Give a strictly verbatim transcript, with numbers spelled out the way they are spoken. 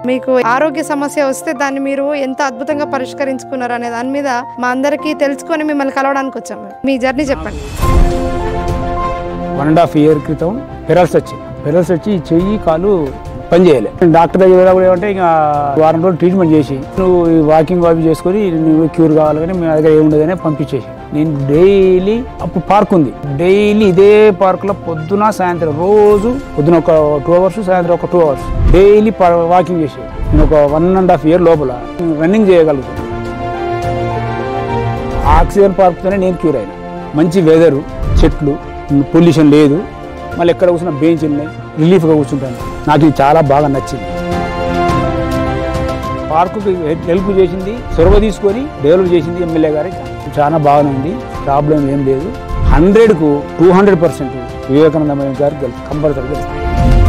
మీకు ఆరోగ్య సమస్య వస్తే దాన్ని మీరు ఎంత అద్భుతంగా పరిష్కరించుకున్నారు అనే దాని మీద మా అందరికీ తెలుసుకొని మిమ్మల్ని కలవడానికి వచ్చాం. మీ జర్నీ చెప్పండి. వన్ అండ్ హాఫ్ ఇయర్ క్రితం పెరల్స్ వచ్చి పెరల్స్ వచ్చి చెయ్యి కాలు పని చేయలే. డాక్టర్ దగ్గర కూడా ఏమంటే ఇంకా వారం రోజులు ట్రీట్మెంట్ చేసి నువ్వు వాకింగ్ అవి చేసుకొని నువ్వు క్యూర్ కావాలి కానీ మీ దగ్గర ఏముండదని పంపించేసి నేను డైలీ అప్పుడు పార్క్ ఉంది, డైలీ ఇదే పార్క్లో పొద్దున సాయంత్రం రోజు పొద్దున ఒక టూ అవర్స్ సాయంత్రం ఒక టూ అవర్స్ డైలీ వాకింగ్ చేసి నేను ఒక వన్ అండ్ హాఫ్ ఇయర్ లోపల రన్నింగ్ చేయగలుగుతాను. ఆక్సిజన్ పార్క్తోనే నేను క్యూర్ అయినా. మంచి వెదరు, చెట్లు, పొల్యూషన్ లేదు, మళ్ళీ ఎక్కడ కూర్చున్న బెంచ్ ఉన్నాయి, రిలీఫ్గా కూర్చుంటాను. నాకు ఇది చాలా బాగా నచ్చింది. పార్కుకి హెల్ప్ చేసింది, చొరవ తీసుకొని డెవలప్ చేసింది ఎమ్మెల్యే గారి. చాలా బాగానే ఉంది, ప్రాబ్లం ఏం లేదు. హండ్రెడ్కు టూ హండ్రెడ్ పర్సెంట్ వివేకానంద గారికి కంపల్సరీ.